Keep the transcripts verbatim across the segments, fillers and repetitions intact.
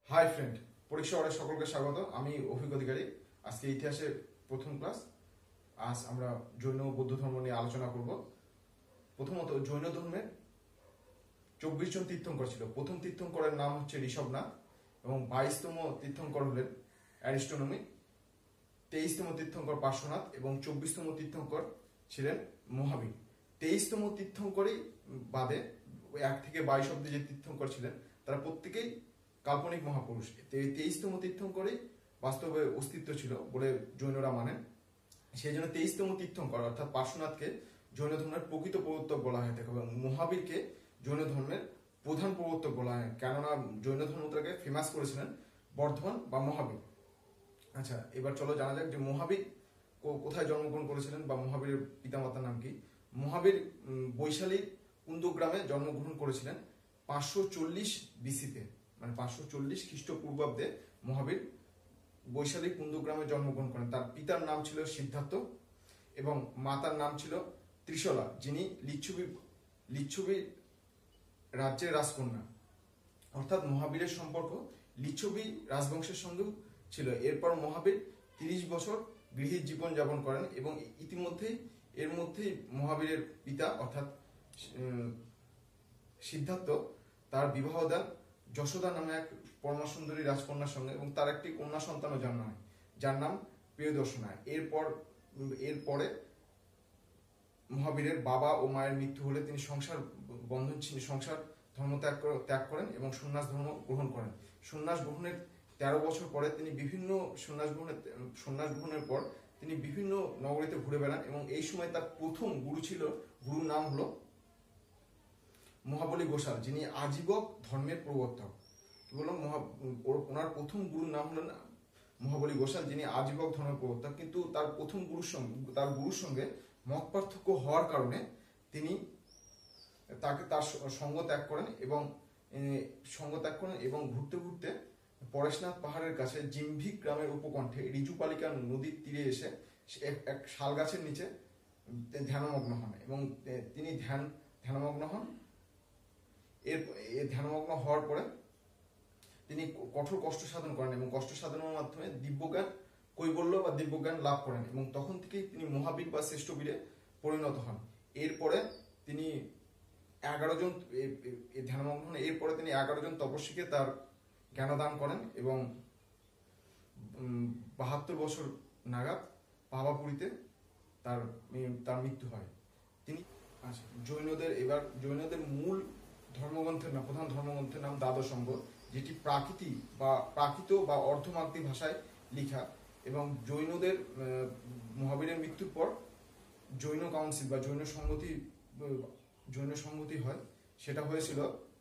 Hi friend, পরীক্ষা order সকলকে স্বাগত। আমি অভিজ্ঞ অধিকারী। আজকে ইতিহাসের প্রথম ক্লাস। আজ আমরা জৈন ও বৌদ্ধ ধর্ম নিয়ে আলোচনা করব। প্রথমত, জৈন ধর্মের চব্বিশ জন তীর্থঙ্কর ছিল। প্রথম তীর্থঙ্করের নাম হচ্ছে ঋষভনাথ এবং বাইশতম তীর্থঙ্কর হলেন অ্যারিস্টোনমি, তেইশতম তীর্থঙ্কর পার্শ্বনাথ এবং চব্বিশতম তীর্থঙ্কর ছিলেন মহাবীর। তেইশতম তীর্থঙ্করই বাদে এক থেকে বাইশ অব্দি যে তীর্থঙ্কর ছিলেন তারা প্রত্যেকেই কাল্পনিক মহাপুরুষ। তেইশতম তীর্থঙ্করই বাস্তবে অস্তিত্ব ছিল বলে জৈনরা মানেন। সেই জন্য তেইশতম তীর্থঙ্কর অর্থাৎ পার্শ্বনাথকে জৈন ধর্মের প্রকৃত প্রবর্তক বলা হয়ে থাকে এবং মহাবীরকে জৈন ধর্মের প্রধান প্রবর্তক বলা হয়, কেননা জৈন ধর্মটাকে ফেমাস করেছিলেন বর্ধমান বা মহাবীর। আচ্ছা, এবার চলো জানা যাক যে মহাবীর কোথায় জন্মগ্রহণ করেছিলেন বা মহাবীরের পিতামাতার নাম কি। মহাবীর বৈশালীর কুন্দগ্রামে জন্মগ্রহণ করেছিলেন পাঁচশো চল্লিশ বিসিতে, মানে পাঁচশো চল্লিশ খ্রিস্টপূর্বাব্দে মহাবীর বৈশালী কুন্দগ্রামে জন্মগ্রহণ করেন। তার পিতার নাম ছিল সিদ্ধার্থ এবং মাতার নাম ছিল ত্রিশলা, যিনি লিচ্ছবি লিচ্ছবি রাজ্যের রাজকন্যা। অর্থাৎ মহাবীরের সম্পর্ক লিচ্ছবি রাজবংশের সঙ্গেও ছিল। এরপর মহাবীর তিরিশ বছর গৃহীত জীবন যাপন করেন এবং ইতিমধ্যেই এর মধ্যেই মহাবীরের পিতা অর্থাৎ সিদ্ধার্থ তার বিবাহ দেন যশোদা নামে এক পরমা সুন্দরী রাজকন্যার সঙ্গে এবং তার একটি কন্যা সন্তানও জন্ম হয় যার নাম প্রিয়দর্শনা। এরপর এরপরে মহাবীরের বাবা ও মায়ের মৃত্যু হলে তিনি সংসার বন্ধন সংসার ধর্ম ত্যাগ ত্যাগ করেন এবং সন্ন্যাস ধর্ম গ্রহণ করেন। সন্ন্যাস গ্রহণের তেরো বছর পরে তিনি বিভিন্ন সন্ন্যাস গ্রহণের সন্ন্যাস গ্রহণের পর তিনি বিভিন্ন নগরীতে ঘুরে বেড়ান এবং এই সময় তার প্রথম গুরু ছিল গুরুর নাম হলো মহাবলী গোসাল, যিনি আজীবক ধর্মের প্রবর্তক। কি বললাম, মহা ওনার প্রথম গুরুর নাম হলেন মহাবলী গোসাল, যিনি আজীবক ধর্মের প্রবর্তক। কিন্তু তার প্রথম গুরুর সঙ্গে তার গুরুর সঙ্গে মত পার্থক্য হওয়ার কারণে তিনি তাকে তার সঙ্গ ত্যাগ করেন এবং সঙ্গ ত্যাগ করেন এবং ঘুরতে ঘুরতে পরেশনাথ পাহাড়ের কাছে জিম্ভিক গ্রামের উপকণ্ঠে ঋজুপালিকা নদীর তীরে এসে এক শাল গাছের নিচে ধ্যানমগ্ন হন এবং তিনি ধ্যান ধ্যানমগ্ন হন এর ধ্যানমগ্ন হওয়ার পরে তিনি কঠোর কষ্ট সাধন করেন এবং কষ্ট সাধনের মাধ্যমে দিব্যজ্ঞান কৈবল্য বা দিব্যজ্ঞান লাভ করেন এবং তখন থেকেই তিনি মহাবীর বা শ্রেষ্ঠ বীরে পরিণত হন। এরপরে তিনি এগারো জন ধ্যানমগ্ন হন। এরপরে তিনি এগারো জন তপস্বীকে তার জ্ঞানদান করেন এবং বাহাত্তর বছর নাগাদ পাবাপুরীতে তার তার মৃত্যু হয়। তিনি আচ্ছা জৈনদের এবার জৈনদের মূল ধর্মগ্রন্থের নাম প্রধান ধর্মগ্রন্থের নাম দ্বাদশঙ্গ, যেটি প্রাকৃতি বা প্রাকৃত বা অর্ধমাগধী ভাষায় লেখা এবং জৈনদের মহাবীরের মৃত্যুর পর জৈন কাউন্সিল বা জৈন সংহতি জৈন সংহতি হয়। সেটা হয়েছিল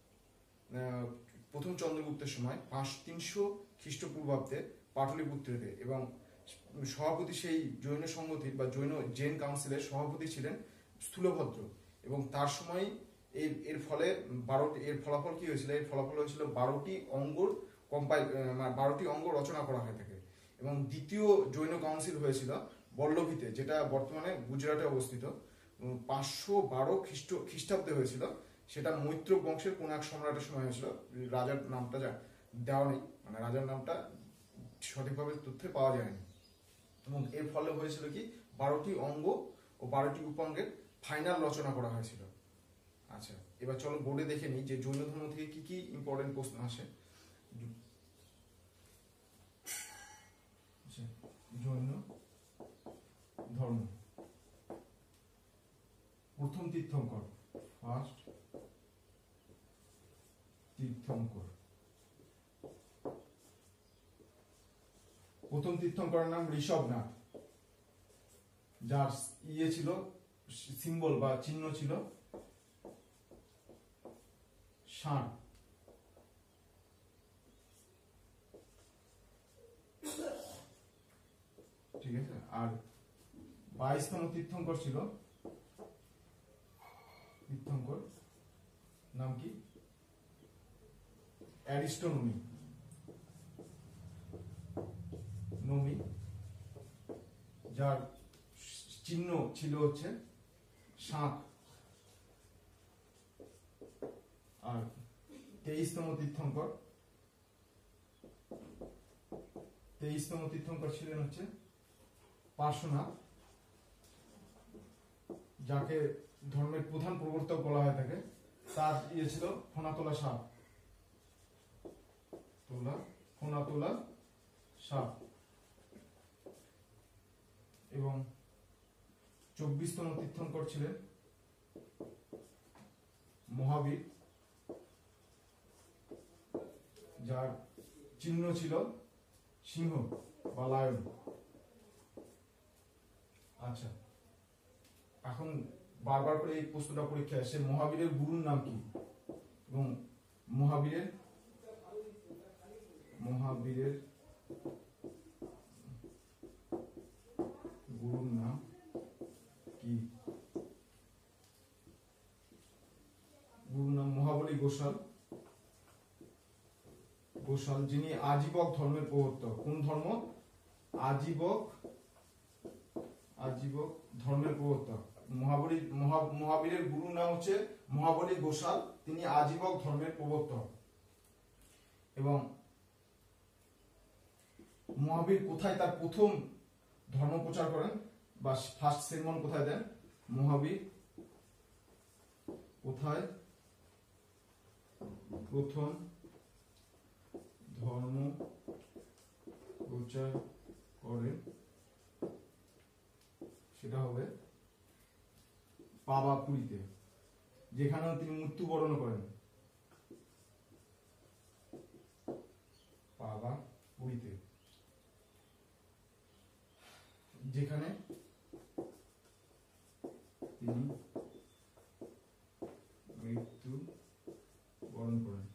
প্রথম চন্দ্রগুপ্তের সময় পাঁচ তিনশো খ্রিস্টপূর্বাব্দে পাটলিপুত্রেতে এবং সভাপতি সেই জৈন সংহতির বা জৈন জৈন কাউন্সিলের সভাপতি ছিলেন স্থূলভদ্র এবং তার সময় এর এর ফলে বারোটি এর ফলাফল কি হয়েছিল এর ফলাফল হয়েছিল বারোটি অঙ্গর কম্পাইল বারোটি অঙ্গ রচনা করা হয়ে থাকে এবং দ্বিতীয় জৈন কাউন্সিল হয়েছিল বল্লভীতে, যেটা বর্তমানে গুজরাটে অবস্থিত। পাঁচশো বারো খ্রিস্ট খ্রিস্টাব্দে হয়েছিল। সেটা মৈত্র বংশের কোন এক সম্রাটের সময় হয়েছিল। রাজার নামটা যা দেওয়া নেই, মানে রাজার নামটা সঠিকভাবে তথ্যে পাওয়া যায়নি এবং এর ফলে হয়েছিল কি বারোটি অঙ্গ ও বারোটি উপাঙ্গের ফাইনাল রচনা করা হয়েছিল। আচ্ছা, এবার চলো বোর্ডে দেখে নিই যে জৈন ধর্ম থেকে কি কি ইম্পর্টেন্ট প্রশ্ন আসে। জৈন ধর্ম প্রথম তীর্থঙ্কর ফার্স্ট তীর্থঙ্কর প্রথম তীর্থঙ্করের নাম ঋষভনাথ, যার ইয়ে ছিল সিম্বল বা চিহ্ন ছিল ষাঁড়। ঠিক আছে, আর বাইশতম তীর্থঙ্কর ছিল তীর্থঙ্কর নাম কি অ্যারিস্টোনমি নমি, যার চিহ্ন ছিল হচ্ছে শাঁখ। আর তেইশতম তীর্থঙ্কর তেইশতম তীর্থঙ্কর ছিলেন হচ্ছে পার্শ্বনাথ, যাকে ধর্মের প্রধান প্রবর্তক বলা হয়ে থাকে। তার ইয়ে ছিল ফোনাতোলা সাপ, তোলা ফোনাতোলা সাপ। এবং চব্বিশতম তীর্থঙ্কর ছিলেন মহাবীর, যার চিহ্ন ছিল সিংহ বা লায়ন। আচ্ছা, এখন বারবার করে এই প্রশ্নটা পরীক্ষা আসে, মহাবীরের গুরুর নাম কি? এবং মহাবীরের মহাবীরের গুরুর নাম কি? গুরুর নাম মহাবলী গোসাল। গোসাল, যিনি আজীবক ধর্মের প্রবর্তক। কোন ধর্ম? আজীবক আজীবক ধর্মের প্রবর্তক। মহাবলী মহাবীরের গুরুর নাম হচ্ছে মহাবলী গোসাল, তিনি আজীবক ধর্মের প্রবর্তক। এবং মহাবীর কোথায় তার প্রথম ধর্ম প্রচার করেন বা ফার্স্ট সেরমন কোথায় দেন? মহাবীর কোথায় প্রথম ধর্ম প্রচার করেন? সেটা হবে পাবাপুরীতে, যেখানে তিনি মৃত্যুবরণ করেন। পাবাপুরীতে, যেখানে তিনি মৃত্যু বরণ করেন।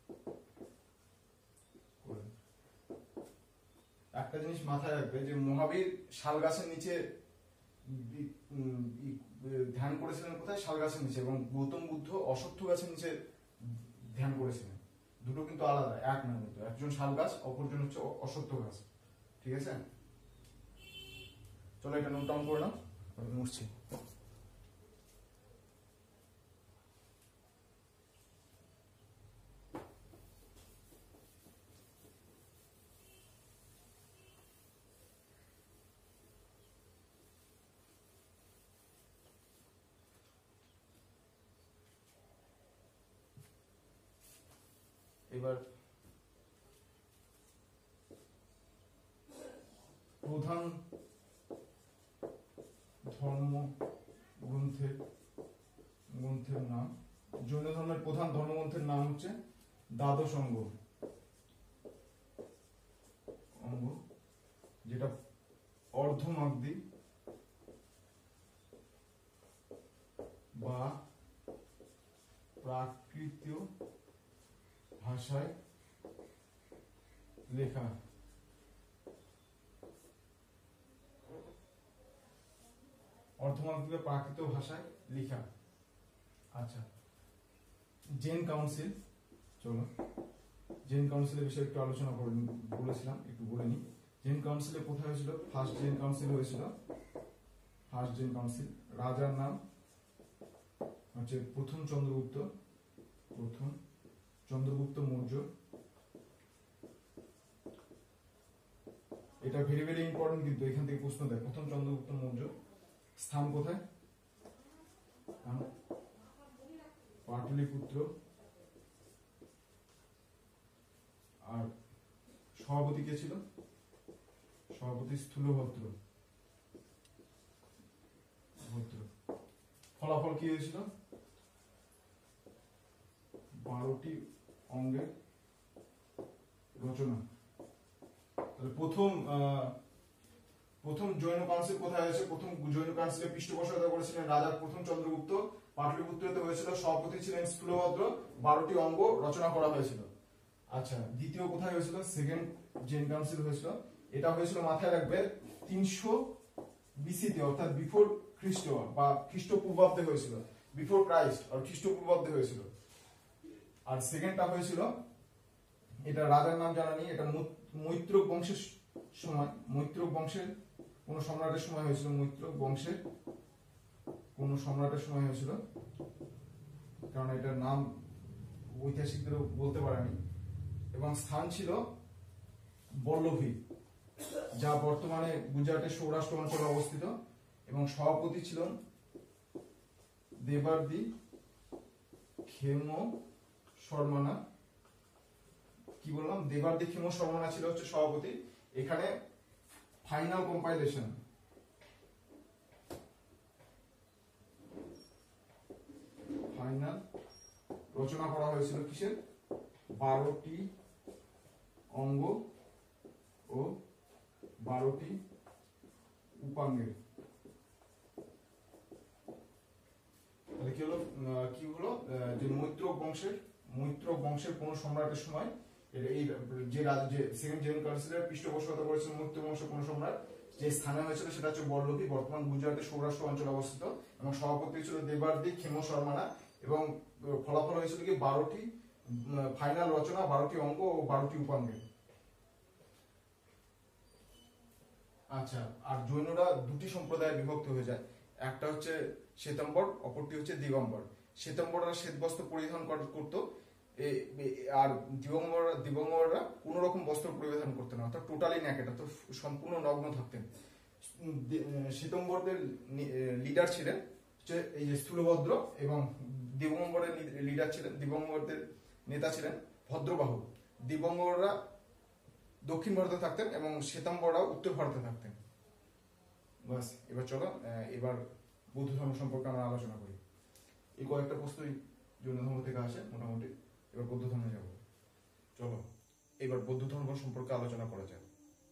একটা জিনিস মাথায় রাখবে যে মহাবীর শাল গাছের নিচে ধ্যান করেছিলেন। কোথায়? শাল গাছের নিচে। এবং গৌতম বুদ্ধ অশ্বত্থ গাছের নিচে ধ্যান করেছিলেন। দুটো কিন্তু আলাদা, এক না কিন্তু। একজন শাল গাছ, অপরজন হচ্ছে অশ্বত্থ গাছ। ঠিক আছে, চলো এটা নোট ডাউন করে নাও, আমি মুছছি। এবার প্রধান ধর্ম গ্রন্থের গ্রন্থের নাম, জৈন ধর্মের প্রধান ধর্মগ্রন্থের নাম হচ্ছে দ্বাদশ অঙ্গ অঙ্গ যেটা অর্ধমাগধী বা প্রাকৃত ভাষায় লেখা। অর্ধমাগধী বা প্রাকৃত ভাষায় লেখা। আচ্ছা, জেন কাউন্সিল, চলো জেন কাউন্সিলের বিষয়ে একটু আলোচনা করে বলেছিলাম, একটু বলে নি। জেন কাউন্সিলে কোথায় হয়েছিল? ফার্স্ট জেন কাউন্সিল হয়েছিল। ফার্স্ট জেন কাউন্সিল, রাজার নাম হচ্ছে প্রথম চন্দ্রগুপ্ত, প্রথম চন্দ্রগুপ্ত মৌর্য। এটা ভেরি ভেরি ইম্পর্টেন্ট, কিন্তু এখান থেকে প্রশ্ন দেয়। প্রথম চন্দ্রগুপ্ত মৌর্য, স্থান কোথায়? পাটলিপুত্র। আর সভাপতি কে ছিল? সভাপতি স্থূলভদ্র। ভদ্র। ফলাফল কি হয়েছিল? বারোটি অঙ্গের রচনা। প্রথম প্রথম জৈন কাউন্সিল কোথায় হয়েছে? প্রথম জৈন কাউন্সিলের পৃষ্ঠপোষকতা করেছিলেন রাজা প্রথম চন্দ্রগুপ্ত। পাটলিপুত্রতে হয়েছিল, সভাপতি ছিলেন স্থূলভদ্র। বারোটি অঙ্গ রচনা করা হয়েছিল। আচ্ছা, দ্বিতীয় কোথায় হয়েছিল? সেকেন্ড জেন কাউন্সিল হয়েছিল। এটা হয়েছিল, মাথায় রাখবে, তিনশো বিসিতে, অর্থাৎ বিফোর খ্রিস্ট বা খ্রিস্টপূর্বাব্দে হয়েছিল। বিফোর ক্রাইস্ট আর খ্রিস্টপূর্বাব্দে হয়েছিল। আর সেকেন্ডটা হয়েছিল, এটা রাজার নাম জানা নেই, এটা মৈত্রক বংশের সময়, মৈত্রক বংশের কোন সম্রাটের সময় হয়েছিল। মৈত্রক বংশের কোন সম্রাটের সময় হয়েছিল, কারণ এটার নাম ঐতিহাসিকদেরও বলতে পারেনি। এবং স্থান ছিল বল্লভী, যা বর্তমানে গুজরাটের সৌরাষ্ট্র অঞ্চলে অবস্থিত, এবং সভাপতি ছিলেন দেবার্দি খেমো শর্মানা। কি বললাম? দেবার্দি খেমো শর্মানা ছিল হচ্ছে সভাপতি। এখানে ফাইনাল কম্পাইলেশন ফাইনাল রচনা করা হয়েছিল কিসের? বারোটি অঙ্গ ও বারোটি উপাঙ্গের। তাহলে কি হলো? কি হলো যে মৈত্র বংশের মৈত্র বংশের কোন সম্রাটের সময় এই যে রাজ্যে সেকেন্ড জেন কাউন্সিলের পৃষ্ঠপোষকতা করেছিল মৈত্র বংশের কোন সম্রাট, যে স্থানে হয়েছিল সেটা হচ্ছে বল্লভী, বর্তমান গুজরাটের সৌরাষ্ট্র অঞ্চলে অবস্থিত, এবং সভাপতি ছিল দেবার্দি খেমো শর্মানা, এবং ফলাফল হয়েছিল কি বারোটি ফাইনাল রচনা, বারোটি অঙ্গ ও বারোটি উপাঙ্গের। আচ্ছা, আর জৈনরা দুটি সম্প্রদায়ে বিভক্ত হয়ে যায়, একটা হচ্ছে শ্বেতাম্বর, অপরটি হচ্ছে দিগম্বর। শ্বেতাম্বররা শ্বেত বস্ত্র পরিধান করত, আর দিগম্বর দিগম্বররা কোন রকম বস্ত্র পরিধান করতেন, অর্থাৎ টোটালি ন্যাকেড, অর্থাৎ সম্পূর্ণ নগ্ন থাকতেন। শ্বেতাম্বরদের লিডার ছিলেন এই যে স্থূলভদ্র, এবং দিগম্বরের লিডার ছিলেন দিগম্বরদের নেতা ছিলেন ভদ্রবাহু। দিগম্বররা দক্ষিণ ভারতে থাকতেন এবং শ্বেতাম্বররা উত্তর ভারতে থাকতেন। বাস, এবার চলো এবার বৌদ্ধ ধর্ম সম্পর্কে আমরা আলোচনা করি। এই কয়েকটা প্রশ্নই জৈন ধর্ম থেকে আসে মোটামুটি। এবার বৌদ্ধ ধর্মে যাব। চলো এবার বৌদ্ধ ধর্ম সম্পর্কে আলোচনা করা যায়।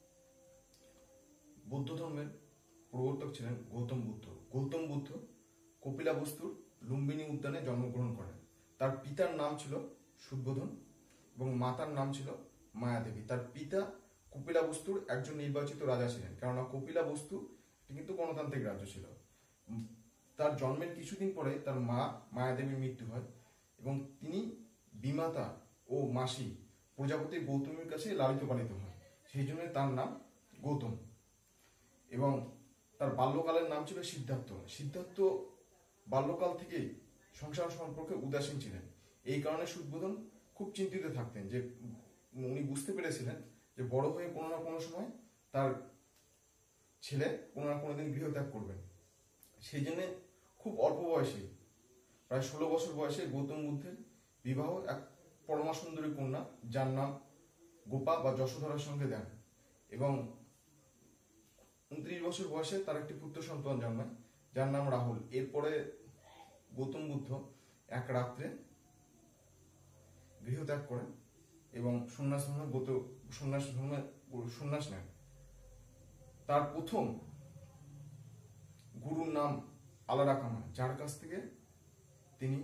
বৌদ্ধ ধর্মের প্রবর্তক ছিলেন গৌতম বুদ্ধ। গৌতম বুদ্ধ কপিলাবস্তুর লুম্বিনী উদ্যানে জন্মগ্রহণ করেন। তার পিতার নাম ছিল সুদ্ধোধন এবং মাতার নাম ছিল মায়াদেবী। তার পিতা কপিলাবস্তুর একজন নির্বাচিত রাজা ছিলেন, কেননা কপিলাবস্তু কিন্তু গণতান্ত্রিক রাজ্য ছিল। তার জন্মের কিছুদিন পরে তার মা মায়াদেবীর মৃত্যু হয়, এবং তিনি বিমাতা ও মাসি প্রজাপতি গৌতমীর কাছে লালিত পালিত হন, সেই জন্য তার নাম গৌতম। এবং তার বাল্যকালের নাম ছিল সিদ্ধার্থ। সিদ্ধার্থ বাল্যকাল থেকেই সংসার সম্পর্কে উদাসীন ছিলেন। এই কারণে সুদ্ধোধন খুব চিন্তিত থাকতেন, যে উনি বুঝতে পেরেছিলেন যে বড় হয়ে কোনো না কোনো সময় তার ছেলে কোনো না কোনো দিন গৃহত্যাগ করবেন। সেই জন্য খুব অল্প বয়সে, প্রায় ষোলো বছর বয়সে গৌতম বুদ্ধের বিবাহ এক পরমা সুন্দরী কন্যা, যার নাম গোপা বা যশোধরার সঙ্গে দেন, এবং উনত্রিশ বছর বয়সে তার একটি পুত্র সন্তান জন্মায়, যার নাম রাহুল। এরপরে গৌতম বুদ্ধ এক রাত্রে গৃহত্যাগ করেন এবং সন্ন্যাস ধর্মে গত সন্ন্যাস ধর্মে সন্ন্যাস নেন। তার প্রথম গুরুর নাম আলারাকামা, যার কাছ থেকে তিনি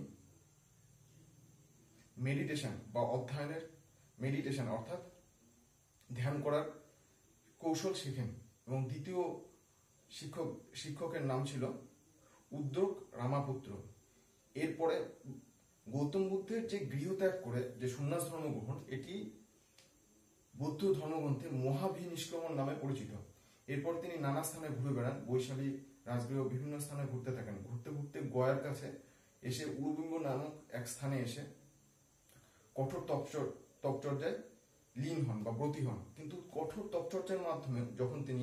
মেডিটেশন বা অধ্যয়নের মেডিটেশন অর্থাৎ ধ্যান করার কৌশল শেখেন। এবং দ্বিতীয় শিক্ষক শিক্ষকের নাম ছিল উদ্যোগ রামাপুত্র। এরপরে গৌতম বুদ্ধের যে গৃহত্যাগ করে যে সন্ন্যাস ধর্ম গ্রহণ, এটি বৌদ্ধ ধর্মগ্রন্থে মহাভিনিষ্ক্রমণ নামে পরিচিত। এরপর তিনি নানা স্থানে ঘুরে বেড়ান, বৈশালী রাজগৃহ বিভিন্ন স্থানে ঘুরতে থাকেন। ঘুরতে ঘুরতে গয়ার কাছে এসে উরুবিঙ্গ নামক এক স্থানে এসে কঠোর তপচর তপচর্যায় লীন হন বা ব্রতী হন। কিন্তু কঠোর তপচর্যার মাধ্যমে যখন তিনি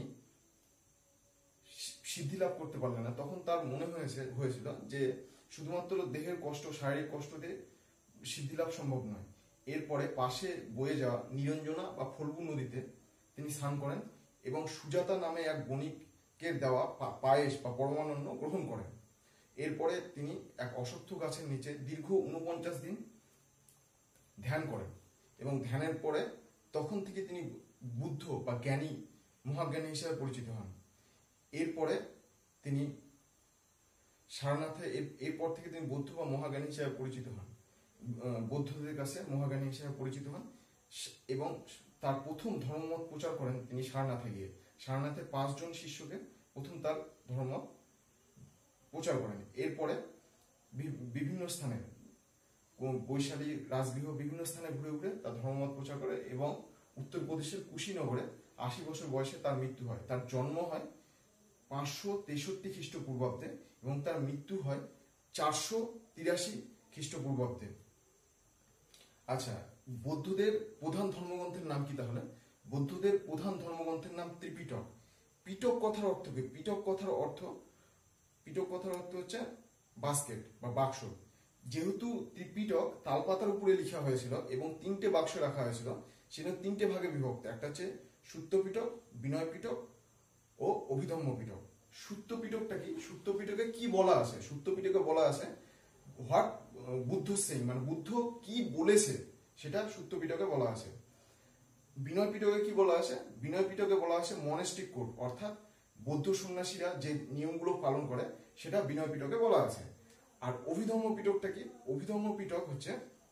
সিদ্ধি লাভ করতে পারলেন না, তখন তার মনে হয়েছে হয়েছিল যে শুধুমাত্র দেহের কষ্ট, শারীরিক কষ্ট দিয়ে সিদ্ধি লাভ সম্ভব নয়। এরপরে পাশে বয়ে যাওয়া নিরঞ্জনা বা ফল্গু নদীতে তিনি স্নান করেন এবং সুজাতা নামে এক বণিকের দেওয়া পায়েস বা পরমানন্দ গ্রহণ করেন। এরপরে তিনি এক অশ্বত্থ গাছের নিচে দীর্ঘ উনপঞ্চাশ দিন ধ্যান করেন, এবং ধ্যানের পরে তখন থেকে তিনি বুদ্ধ বা জ্ঞানী, মহাজ্ঞানী হিসেবে পরিচিত হন। এরপরে তিনি সারনাথে এরপর থেকে তিনি বৌদ্ধ বা মহাজ্ঞানী হিসেবে পরিচিত হন, বৌদ্ধদের কাছে মহাজ্ঞানী হিসেবে পরিচিত হন। এবং তার প্রথম ধর্মমত প্রচার করেন তিনি সারনাথে গিয়ে। সারনাথে পাঁচজন শিষ্যকে প্রথম তার ধর্মমত প্রচার করেন। এরপরে বিভিন্ন স্থানে বৈশালী রাজগৃহ বিভিন্ন স্থানে ঘুরে ঘুরে তার ধর্মমত প্রচার করে, এবং উত্তরপ্রদেশের কুশীনগরে আশি বছর বয়সে তার মৃত্যু হয়। তার জন্ম হয় পাঁচশো তেষট্টি খ্রিস্টপূর্বাব্দে এবং তার মৃত্যু হয় চারশো তিরাশি খ্রিস্টপূর্বাব্দে। আচ্ছা, বৌদ্ধদের প্রধান ধর্মগ্রন্থের নাম কি তাহলে? বৌদ্ধদের প্রধান ধর্মগ্রন্থের নাম ত্রিপিটক। পিটক কথার অর্থ কি? পিটক কথার অর্থ পিটক কথার অর্থ হচ্ছে বাস্কেট বা বাক্স। যেহেতু ত্রিপিটক তালপাতার উপরে লেখা হয়েছিল এবং তিনটে বাক্স রাখা হয়েছিল, সেটা তিনটে ভাগে বিভক্ত। একটা হচ্ছে সুত্ত পিটক, বিনয় পিটক ও অভিধম্ম পিটক। সুত্ত পিটকটা কি? সুত্ত পিটকে কি বলা আছে? সুত্ত পিটকে বলা আছে হোয়াট বুদ্ধ সেইং, মানে বুদ্ধ কি বলেছে সেটা সুত্ত পিটকে বলা আছে। বিনয় পিটকে কি বলা আছে? বিনয় পিটকে বলা আছে মনেস্টিক কোড, অর্থাৎ বৌদ্ধ সন্ন্যাসীরা যে নিয়মগুলো পালন করে সেটা বিনয় পিটকে বলা আছে। আর অভিধম্ম পিটকটা কি? অভিধম্ম পিটক হচ্ছে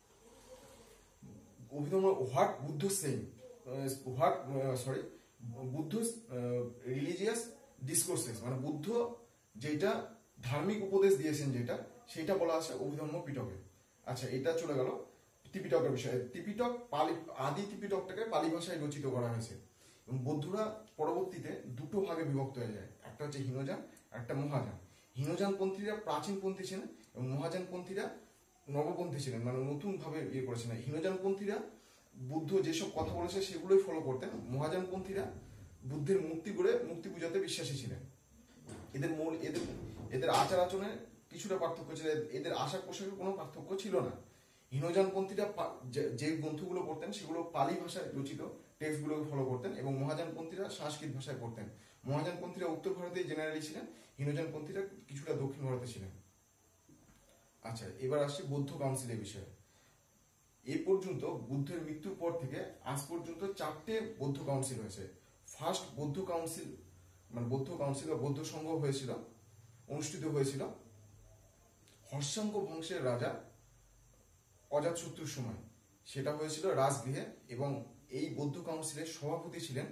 Abhidhamma what Buddha saying, what sorry Buddha religious discourses, মানে বুদ্ধ যেটা ধার্মিক উপদেশ দিয়েছেন যেটা, সেটা বলা আছে অভিধম্ম পিটকে। আচ্ছা, এটা চলে গেল ত্রিপিটকের বিষয়ে। ত্রিপিটক পালি, আদি ত্রিপিটকটাকে পালি ভাষায় রচিত করা হয়েছে এবং বৌদ্ধরা পরবর্তীতে দুটো ভাগে বিভক্ত হয়ে যায়, একটা হচ্ছে হীনযান, একটা মহাযান। হীনযানপন্থীরা প্রাচীনপন্থী ছিলেন এবং মহাযানপন্থীরা নবপন্থী ছিলেন, মানে নতুন ভাবে ইয়ে করেছিলেন। হীনযানপন্থীরা বুদ্ধ যেসব কথা বলেছে সেগুলোই ফলো করতেন। মহাযানপন্থীরা বুদ্ধের মূর্তি গড়ে মূর্তি পূজাতে বিশ্বাসী ছিলেন। এদের মূল এদের এদের আচার আচরণে কিছুটা পার্থক্য ছিল, এদের আশাক পোশাকের কোনো পার্থক্য ছিল না। হীনযানপন্থীরা যে গ্রন্থগুলো পড়তেন সেগুলো পালি ভাষায় রচিত টেক্সটগুলোকে ফলো করতেন এবং মহাযানপন্থীরা সংস্কৃত ভাষায় পড়তেন। মহাযানপন্থীরা উত্তর ভারতে জেনারেলি ছিলেন, হীনযানপন্থীরা কিছুটা দক্ষিণ ভারতে ছিলেন। আচ্ছা, এবার আসছি বৌদ্ধ কাউন্সিলের বিষয়ে। এ পর্যন্ত বুদ্ধের মৃত্যুর পর থেকে আজ পর্যন্ত চারটে বৌদ্ধ কাউন্সিল হয়েছে। ফার্স্ট বৌদ্ধ কাউন্সিল, মানে বৌদ্ধ কাউন্সিল বা বৌদ্ধ সংঘ হয়েছিল, অনুষ্ঠিত হয়েছিল হর্ষাঙ্ক বংশের রাজা অজাতশত্রুর সময়। সেটা হয়েছিল রাজগৃহে এবং এই বৌদ্ধ কাউন্সিলের সভাপতি ছিলেন,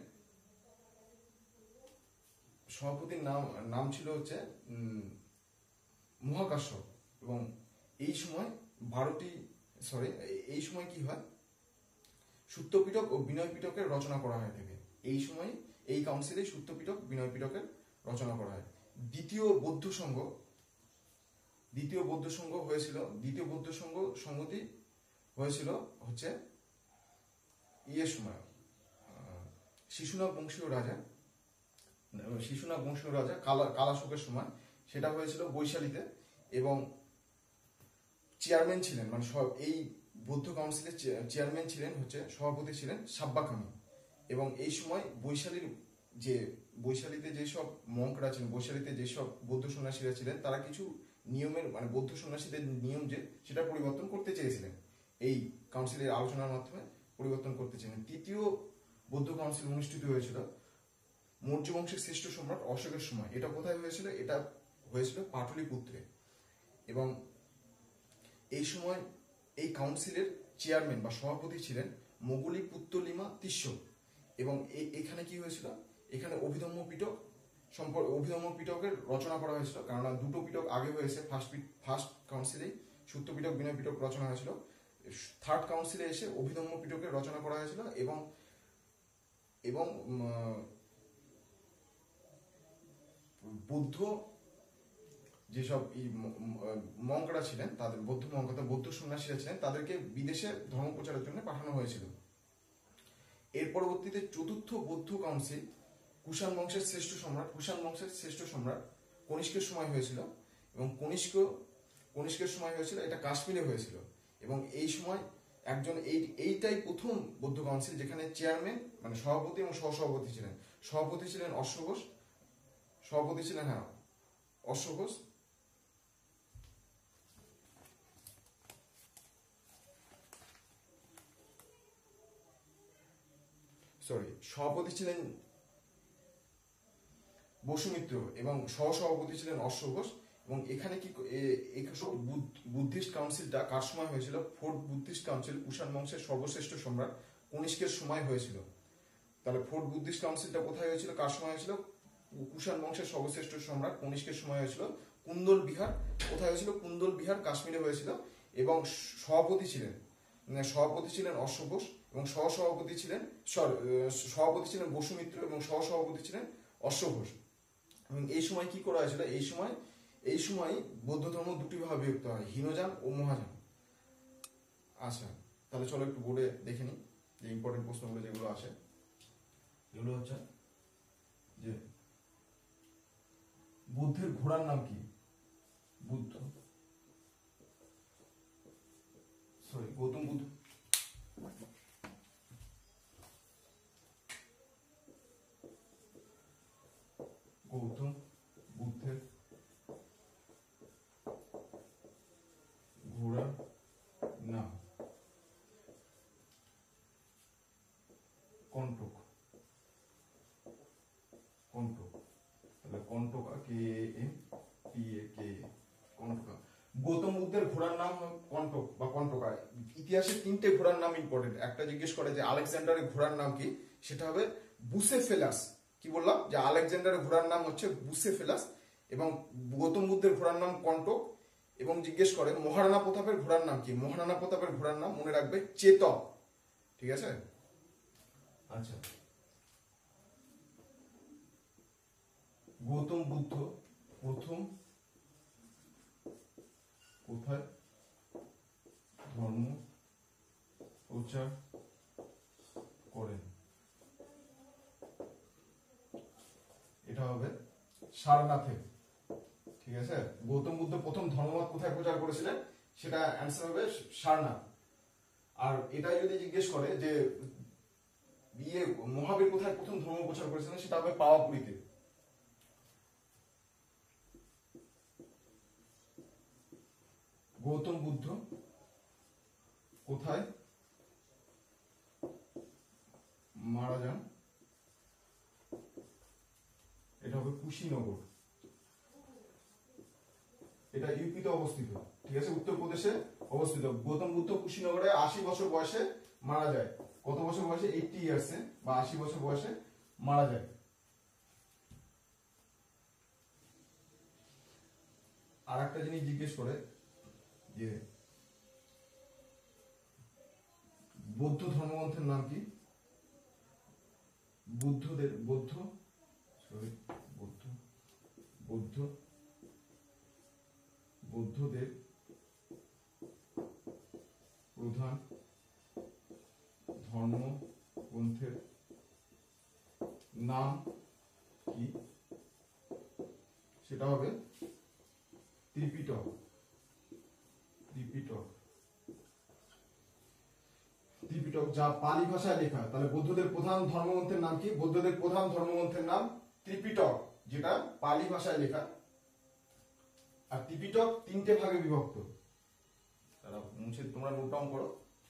সভাপতির নাম নাম ছিল হচ্ছে মহাকাশ্যপ। এবং এই সময় বারোটি সরি এই সময় কি হয়, সুত্ত পিটক ও বিনয় পিটকের রচনা করা হয়ে থাকে। এই সময় এই কাউন্সিলে সুত্ত পিটক, বিনয় পিটকের রচনা করা হয়। দ্বিতীয় বৌদ্ধ সংঘ দ্বিতীয় বৌদ্ধ সংঘ হয়েছিল দ্বিতীয় বৌদ্ধ সংঘ সংগতি হয়েছিল হচ্ছে ইয়ের সময়, শিশুনাগ বংশীয় রাজা শিশুনাগ বংশীয় রাজা কালা কালাশোকের সময়। সেটা হয়েছিল বৈশালীতে এবং চেয়ারম্যান ছিলেন, মানে সব এই বৌদ্ধ কাউন্সিলের চেয়ারম্যান ছিলেন হচ্ছে, সভাপতি ছিলেন সাব্বাকামি। এবং এই সময় বৈশালীর যে বৈশালীতে যেসব মঙ্করা ছিলেন, বৈশালীতে যেসব বৌদ্ধ সন্ন্যাসীরা ছিলেন, তারা কিছু নিয়মের, মানে বৌদ্ধ সন্ন্যাসীদের নিয়ম যে সেটা পরিবর্তন করতে চেয়েছিলেন, এই কাউন্সিলের আলোচনার মাধ্যমে পরিবর্তন করতে চেয়েছিলেন। তৃতীয় বৌদ্ধ কাউন্সিল অনুষ্ঠিত হয়েছিল মৌর্য বংশের শ্রেষ্ঠ সম্রাট অশোকের সময়। এটা কোথায় হয়েছিল? এটা হয়েছিল পাটলিপুত্রে। এবং এই সময় এই কাউন্সিলের চেয়ারম্যান বা সভাপতি ছিলেন মোগলি পুত্তলিমা তিস্য। এবং এখানে কি হয়েছিল, এখানে অভিধম্ম পিটক সম্পর্কে অভিধম্ম পিটকের রচনা করা হয়েছিল, কারণ দুটো পিটক আগে হয়েছে। ফার্স্ট ফার্স্ট কাউন্সিলেই সুত্ত পিটক, বিনয় পিটক রচনা হয়েছিল। থার্ড কাউন্সিলে এসে অভিধম্ম পিটকের রচনা করা হয়েছিল এবং এবং বুদ্ধ যেসব মঙ্করা ছিলেন, তাদের বৌদ্ধ মঙ্ক, বৌদ্ধ সন্ন্যাসীরা ছিলেন, তাদেরকে বিদেশে ধর্ম প্রচারের জন্য পাঠানো হয়েছিল। এর পরবর্তীতে চতুর্থ বৌদ্ধ কাউন্সিল কুষাণ বংশের শ্রেষ্ঠ সম্রাট কুষাণ বংশের শ্রেষ্ঠ সম্রাট কনিষ্কের সময় হয়েছিল এবং কনিষ্ক কনিষ্কের সময় হয়েছিল, এটা কাশ্মীরে হয়েছিল। এবং এই সময় একজন এই এইটাই প্রথম বৌদ্ধ কাউন্সিল যেখানে চেয়ারম্যান, মানে সভাপতি এবং সহসভাপতি ছিলেন। সভাপতি ছিলেন অশ্বঘোষ সভাপতি ছিলেন হ্যাঁ অশ্বঘোষ সরি সভাপতি ছিলেন বসুমিত্র এবং সহসভাপতি ছিলেন অশ্বঘোষ। এবং এখানে কি বুদ্ধিস্ট কাউন্সিলটা কার সময় হয়েছিল? ফোর্থ বুদ্ধিস্ট কাউন্সিল কুষাণ বংশের সর্বশ্রেষ্ঠ সম্রাট কনিষ্কের সময় হয়েছিল। তাহলে ফোর্থ বুদ্ধিস্ট কাউন্সিলটা কোথায় হয়েছিল, কার সময় হয়েছিল? কুষাণ বংশের সর্বশ্রেষ্ঠ সম্রাট কনিষ্কের সময় হয়েছিল। কুন্দল বিহার কোথায় হয়েছিল? কুন্দল বিহার কাশ্মীরে হয়েছিল। এবং সভাপতি ছিলেন সভাপতি ছিলেন অশ্বঘোষ এবং সহসভাপতি ছিলেন সভাপতি ছিলেন বসুমিত্র এবং সহসভাপতি ছিলেন অশ্বঘোষ। এবং এই সময় কি করা হয়েছিল? এই সময় এই সময় বৌদ্ধ ধর্ম দুটি ভাবে বিভক্ত হয়, হীনযান ও মহাযান। আচ্ছা, তাহলে চলো একটু বোর্ডে দেখে নিই যে ইম্পর্টেন্ট প্রশ্নগুলো যেগুলো আসে। এগুলো হচ্ছে যে বুদ্ধের ঘোড়ার নাম কি? বুদ্ধ সরি গৌতম বুদ্ধ গৌতম বুদ্ধের ঘোড়ার নাম কণ্টক। কণ্টক তাহলে কণ্টকা, কে এম টি এ কে কণ্টকা। গৌতম বুদ্ধের ঘোড়ার নাম কণ্টক বা কণ্টকা। ইতিহাসে তিনটে ঘোড়ার নাম ইম্পর্টেন্ট। একটা জিজ্ঞেস করে যে আলেকজান্ডারের ঘোড়ার নাম কি, সেটা হবে বুসেফেলাস। কি বললাম যে আলেকজান্ডারের ঘোড়ার নাম হচ্ছে বুসেফেলাস এবং গৌতম বুদ্ধের ঘোড়ার নাম কণ্টক। এবং জিজ্ঞেস করে মহারানা প্রতাপের ঘোড়ার নাম কি, মহারানা প্রতাপের ঘোড়ার নাম মনে রাখবে চেতক। ঠিক আছে। আচ্ছা, গৌতম বুদ্ধ প্রথম কোথায় ধর্ম প্রচার করেন? এটা হবে সারনাথে। ঠিক আছে। গৌতম বুদ্ধ প্রথম ধর্মমত কোথায় প্রচার করেছিলেন, সেটা অ্যান্সার হবে সারনাথ। আর এটাই যদি জিজ্ঞেস করে যে ইয়ে মহাবীর কোথায় প্রথম ধর্ম প্রচার করেছিলেন, সেটা হবে পাওয়াপুরীতে। গৌতম বুদ্ধ কোথায় মারা যান, এটা হবে কুশীনগর। এটা ইউপিতে অবস্থিত। ঠিক আছে, উত্তরপ্রদেশে অবস্থিত। গৌতম বুদ্ধ কুশীনগরে আশি বছর বয়সে মারা যায়। কত বছর বয়সে? এইটি ইয়ার্সে বা আশি বছর বয়সে মারা যায়। আর একটা জিনিস জিজ্ঞেস করে যে বৌদ্ধ ধর্মগ্রন্থের নাম কি? বুদ্ধদের বৌদ্ধ সরি বৌদ্ধ বৌদ্ধ বৌদ্ধদের প্রধান ধর্মগ্রন্থের নাম কি? সেটা হবে ত্রিপিটক। ত্রিপিটক ত্রিপিটক যা পালি ভাষায় লেখা। তাহলে বৌদ্ধদের প্রধান ধর্মগ্রন্থের নাম কি? বৌদ্ধদের প্রধান ধর্মগ্রন্থের নাম ত্রিপিটক, যেটা পালি ভাষায় লেখা। আর ত্রিপিটক তিনটে ভাগে বিভক্ত। তারা মুছে তোমরা নোট ডাউন করো।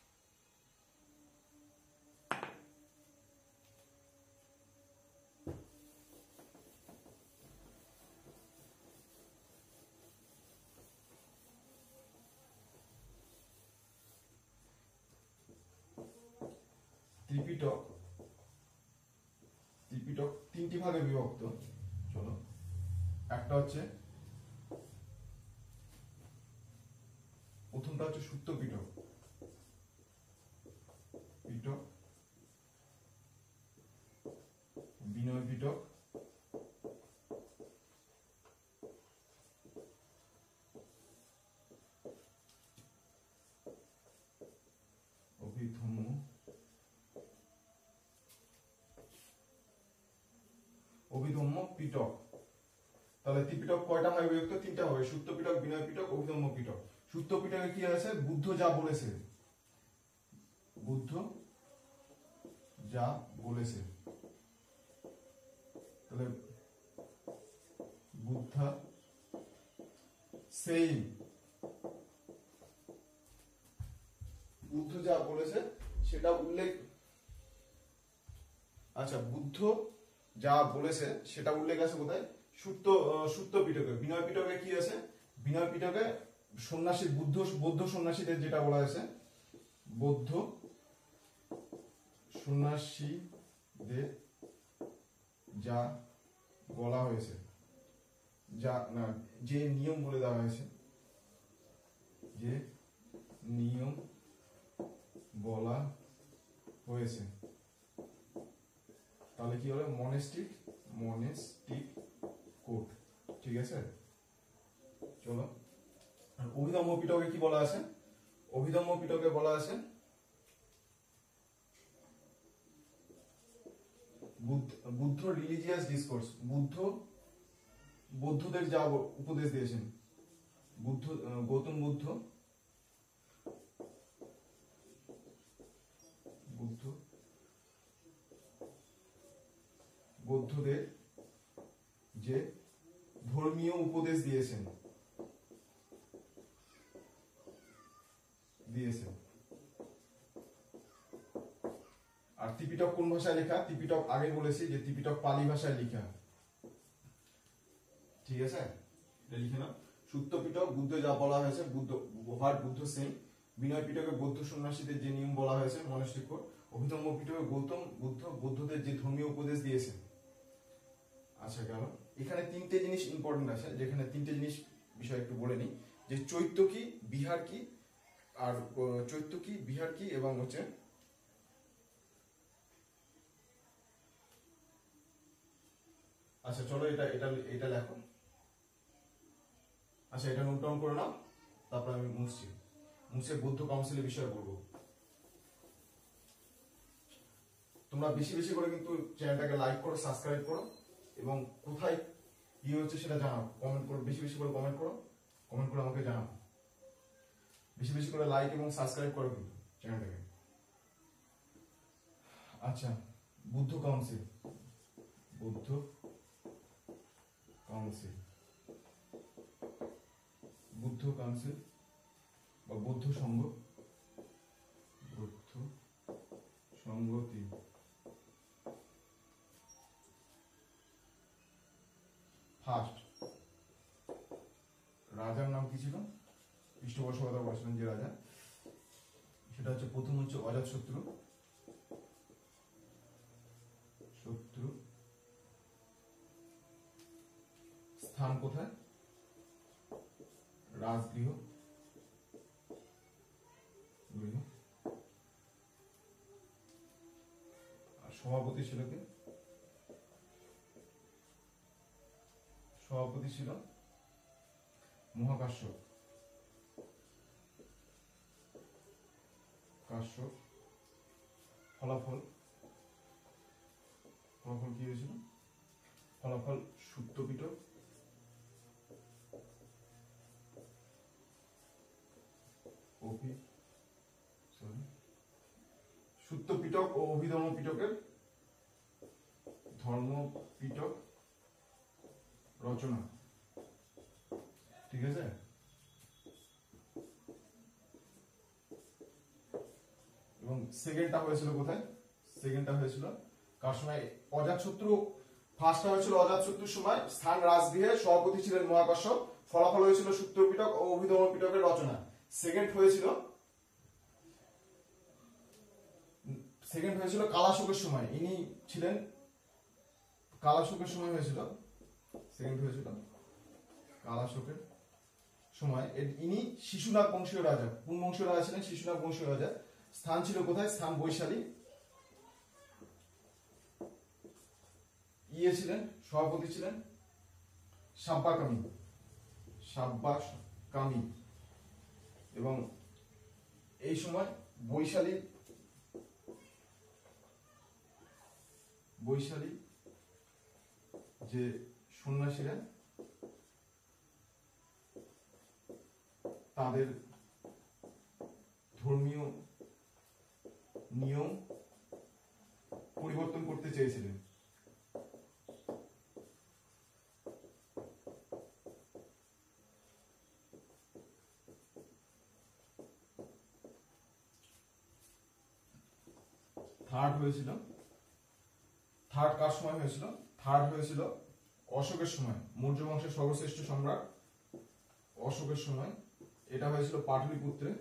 ত্রিপিটক ত্রিপিটক তিনটি ভাগে বিভক্ত। চলো, একটা হচ্ছে প্রথমটা হচ্ছে সূত্র পিটক। পিটক, বিনয় পিটক, অভিধম্ম অভিধম্ম পিটক। তাহলে ত্রিপিটক কয়টা ভাগে বিভক্ত? তিনটা হবে, সূত্র পিটক, বিনয় পিটক, অভিধম্ম পিটক। সূত্র পিটকে কি আছে? বুদ্ধ যা বলেছে, বুদ্ধ যা বলেছে। তাহলে বুদ্ধা সেইং, বুদ্ধ যা বলেছে সেটা উল্লেখ। আচ্ছা, বুদ্ধ যা বলেছে সেটা উল্লেখ আছে কোথায়? সূত্র সূত্র পিটকে। বিনয় পিটকে কি আছে? বিনয় পিটকে সন্ন্যাসী বুদ্ধ বৌদ্ধ সন্ন্যাসীদের যেটা বলা হয়েছে, বৌদ্ধ সন্ন্যাসীদের যা বলা হয়েছে, যা না যে নিয়ম বলে দেওয়া হয়েছে, যে নিয়ম বলা হয়েছে, তাহলে কি হবে? Monastic monastic code. ঠিক আছে। চলো, আর অভিধম্ম পিটকে কি বলা আছে? অভিধম্ম পিটকে বলা আছে বুদ্ধ বুদ্ধ রিলিজিয়াস ডিসকোর্স, বুদ্ধ বৌদ্ধদের যা উপদেশ দিয়েছেন, বুদ্ধ গৌতম বুদ্ধ বুদ্ধ বৌদ্ধদের যে ধর্মীয় উপদেশ দিয়েছেন দিয়েছেন আর ত্রিপিটক কোন ভাষায় লেখা? ত্রিপিটক আগে বলেছি যে ত্রিপিটক পালি ভাষায় লেখা, ঠিক আছে, এটা লিখে নাও। সূত্র পিটক বুদ্ধ যা বলা হয়েছে, বুদ্ধ হোয়াট বুদ্ধ সেম। বিনয় পিটকে বৌদ্ধ সন্ন্যাসীদের যে নিয়ম বলা হয়েছে মনস্টিক কোড। অভিধম্ম পিটকে গৌতম বুদ্ধ বৌদ্ধদের যে ধর্মীয় উপদেশ দিয়েছেন। আচ্ছা গেল, এখানে তিনটে জিনিস ইম্পর্টেন্ট আছে, যেখানে তিনটে জিনিস বিষয় একটু বলে নিই, যে চৈত্য কি, বিহার কি, আর চৈত্য কি, বিহার কি, এবং হচ্ছে আচ্ছা চলো এটা এটা এটা লেখো। আচ্ছা এটা নোট ডাউন করে নাও, তারপর আমি মুছছি মুছে বৌদ্ধ কাউন্সিলের বিষয়ে বলবো। তোমরা বেশি বেশি করে কিন্তু চ্যানেলটাকে লাইক করো, সাবস্ক্রাইব করো, এবং কোথায় কি হচ্ছে সেটা জানাও, কমেন্ট করো, বেশি বেশি করে কমেন্ট করো, কমেন্ট করে আমাকে জানাও, বেশি বেশি করে লাইক এবং সাবস্ক্রাইব করো কিন্তু চ্যানেলটাকে। আচ্ছা, Buddha council, Buddha council Buddha council বা বৌদ্ধ সংঘ, বৌদ্ধ সংগতি ফার্স্ট রাজার নাম কি ছিল? পৃষ্ঠপোষকতা করেছিলেন যে রাজা, সেটা হচ্ছে প্রথম হচ্ছে অজাতশত্রু। শত্রু স্থান কোথায়? রাজগৃহ, গৃহ। আর সভাপতি ছিল কে? সভাপতি ছিল মহাকাশ্যপ। কাশ্যপ। ফলাফল ফলাফল কি হয়েছিল? ফলাফল সূত্রপিটক অভি সরি সূত্রপিটক ও অভিধর্ম পিটকের ধর্মপিটক রচনা, ঠিক আছে। এবং সেকেন্ডটা হয়েছিল কোথায়? সেকেন্ডটা হয়েছিল কার সময়? অজাতশত্রু। ফার্স্টটা হয়েছিল অজাতশত্রুর সময়, স্থান রাজগৃহে, সভাপতি ছিলেন মহাকাশ্যপ, ফলাফল হয়েছিল সূত্রপিটক ও অভিধর্ম পিটকের রচনা। সেকেন্ড হয়েছিল সেকেন্ড হয়েছিল কালাশোকের সময়, ইনি ছিলেন কালাশোকের সময় হয়েছিল, সেকেন্ড হয়েছিল কালাশোকের সময়। ইনি শিশুনাগ বংশীয় রাজা, কোন বংশীয় রাজা ছিলেন? শিশুনাগ বংশীয় রাজা। স্থান ছিল কোথায়? স্থান বৈশালী। ইয়ে ছিলেন, সভাপতি ছিলেন সাব্বাকামী, সাব্বাকামী। এবং এই সময় বৈশালী বৈশালী যে সন্ন্যাসীরা, তাদের ধর্মীয় নিয়ম পরিবর্তন করতে চেয়েছিলেন। থার্ড হয়েছিল, থার্ড কার সময় হয়েছিল? থার্ড হয়েছিল অশোকের সময়, মৌর্য বংশের সর্বশ্রেষ্ঠ সম্রাট অশোকের সময়। এটা হয়েছিল পাটলিপুত্রের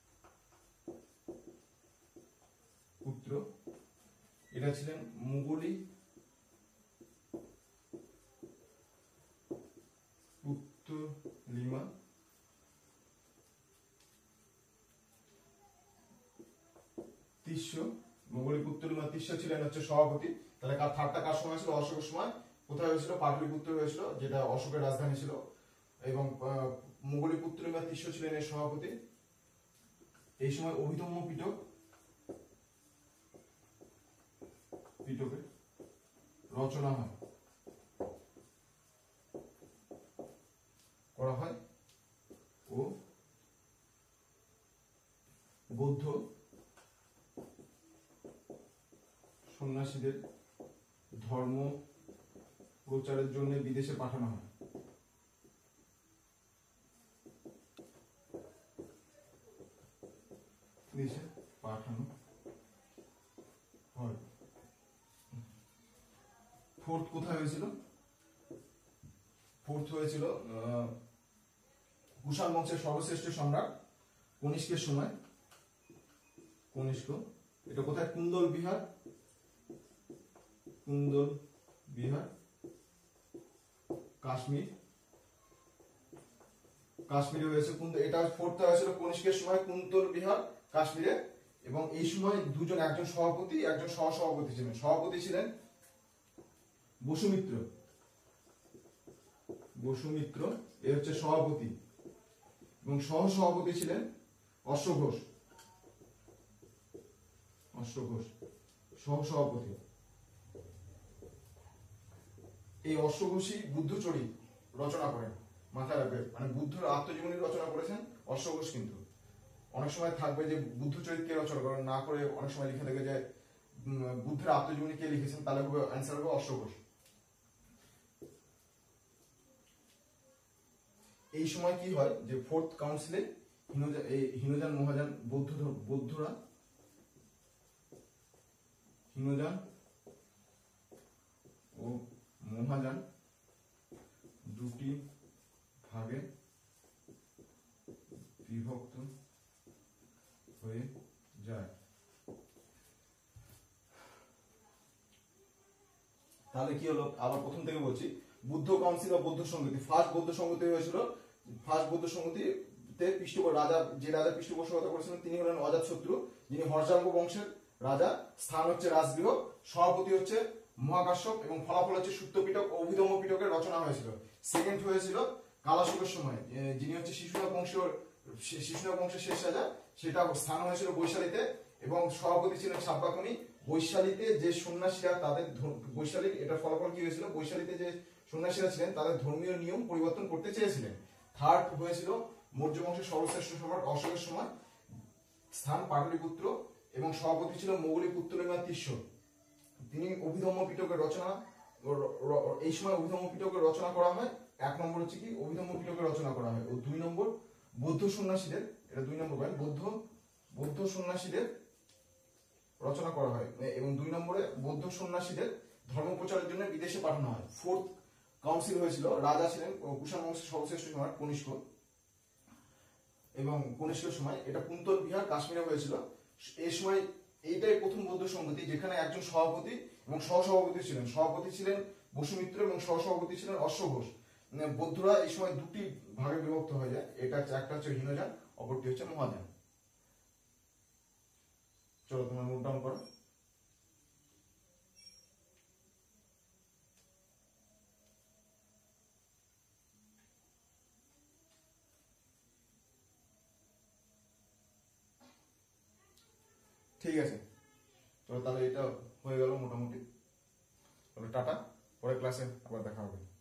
পুত্র, এটা ছিলেন মুগলি পুত্তলিমা। তিস্য, মুগলি পুত্তলিমা তিস্য ছিলেন হচ্ছে সভাপতি। তাহলে কার থার্ডটা কার সময় ছিল? অশোকের সময়। কোথায় হয়েছিল? পাটলিপুত্র হয়েছিল, যেটা অশোকের রাজধানী ছিল। এবং মুগলি পুত্তলিমা তিস্য ছিলেন এর সভাপতি। এই সময় অভিধম্ম পিটক পিটকের রচনা হয় করা হয় ও বৌদ্ধ সন্ন্যাসীদের ধর্ম প্রচারের জন্য বিদেশে পাঠানো হয়। দেশে পাঠানো হয়। ফোর্থ কোথায় হয়েছিল? ফোর্থ হয়েছিল কুষাণ বংশের সর্বশ্রেষ্ঠ সম্রাট কনিষ্কের সময়। কনিষ্ক, এটা কোথায়? কুন্দল বিহার, কুন্দল বিহার, কাশ্মীর, কাশ্মীরে হয়েছে। এটা ফোর্থ হয়েছিল কনিষ্কের সময় কুন্তল বিহার কাশ্মীরে। এবং এই সময় দুজন, একজন সভাপতি একজন সহ সভাপতি ছিলেন। সভাপতি ছিলেন বসুমিত্র, বসুমিত্র এ হচ্ছে সভাপতি, এবং সহ সভাপতি ছিলেন অশ্বঘোষ, অশ্বঘোষ সহ সভাপতি। এই অশ্বঘোষই বুদ্ধচরিত রচনা করেন, মাথায় রাখবে, মানে বুদ্ধর আত্মজীবনী রচনা করেছেন অশ্বঘোষ। কিন্তু অনেক সময় থাকবে যে বুদ্ধচরিত কে রচনা করেন, না করে অনেক সময় লিখে থাকে যে বুদ্ধের আত্মজীবনী কে লিখেছেন, তাহলে হবে অ্যান্সার হবে অশ্বঘোষ। এই সময় কি হয় যে ফোর্থ কাউন্সিলে হীনযান মহাযান বৌদ্ধ বৌদ্ধরা হীনযান ও মহাযান দুটি ভাগে বিভক্ত হয়ে যায়। তাহলে কি হলো? আবার প্রথম থেকে বলছি, বুদ্ধ কাউন্সিল বা বৌদ্ধ সংগতি, ফার্স্ট বৌদ্ধ সংগতি হয়েছিল। ফার্স্ট বৌদ্ধ সংগতিতে পৃষ্ঠপোষক রাজা, যে রাজা পৃষ্ঠপোষকতা করেছিলেন তিনি হলেন অজাতশত্রু, যিনি হর্ষাঙ্গ বংশের রাজা। স্থান হচ্ছে রাজগৃহ, সভাপতি হচ্ছে মহাকাশ্যপ, এবং ফলাফল হচ্ছে সূত্র পিটক ও অভিধম্ম পিটকের রচনা হয়েছিল। সেকেন্ড হয়েছিল কালাশোকের সময়, যিনি হচ্ছে শিশুনাগ বংশের শিশুনাগ বংশের শেষ রাজা, সেটা স্থান হয়েছিল বৈশালীতে, এবং সভাপতি ছিলেন সাব্বাকনি। বৈশালীতে যে সন্ন্যাসীরা তাদের বৈশালী, এটা ফলাফল কি হয়েছিল? বৈশালীতে যে সন্ন্যাসীরা ছিলেন তাদের ধর্মীয় নিয়ম পরিবর্তন করতে চেয়েছিলেন। থার্ড হয়েছিল মৌর্য বংশের সর্বশ্রেষ্ঠ সম্রাট অশোকের সময়, স্থান পাটলিপুত্র, এবং সভাপতি ছিল মৌলিক পুত্তলিমা তিস্য। তিনি অভিধম্ম পিটকের রচনা, এই সময় অভিধম্ম পিটকের রচনা করা হয়। এক নম্বর হচ্ছে কি? অভিধম্ম পিটকের রচনা করা হয়। ও দুই নম্বর বৌদ্ধ সন্ন্যাসীদের, এটা দুই নম্বর পয়েন্ট, বৌদ্ধ বৌদ্ধ সন্ন্যাসীদের রচনা করা হয়, এবং দুই নম্বরে বৌদ্ধ সন্ন্যাসীদের ধর্ম প্রচারের জন্য বিদেশে পাঠানো হয়। ফোর্থ কাউন্সিল হয়েছিল, রাজা ছিলেন কুষাণ বংশের সর্বশ্রেষ্ঠ সম্রাট কনিষ্ক, এবং কনিষ্কের সময় এটা কুন্তল বিহার কাশ্মীরে হয়েছিল। এই সময় এইটাই প্রথম বৌদ্ধ সংগতি যেখানে একজন সভাপতি এবং সহসভাপতি ছিলেন। সভাপতি ছিলেন বসুমিত্র এবং সহসভাপতি ছিলেন অশ্বঘোষ। বৌদ্ধরা এই সময় দুটি ভাগে বিভক্ত হয়ে যায়, এটা একটা হচ্ছে হীনযান, অপরটি হচ্ছে মহাযান। চলো তোমরা নোট ডাউন করো। ঠিক আছে, তো তাহলে এটা হয়ে গেল মোটামুটি। তাহলে টাটা, পরের ক্লাসে আবার দেখা হবে।